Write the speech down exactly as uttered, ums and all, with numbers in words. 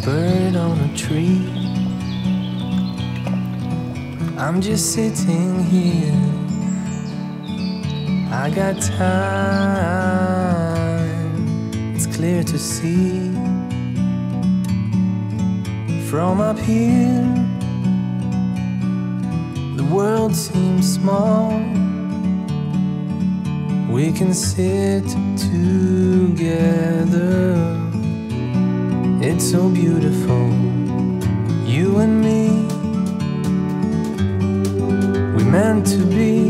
bird on a tree. I'm just sitting here. I got time, it's clear to see. From up here, the world seems small. We can sit together. It's so beautiful, you and me. We're meant to be.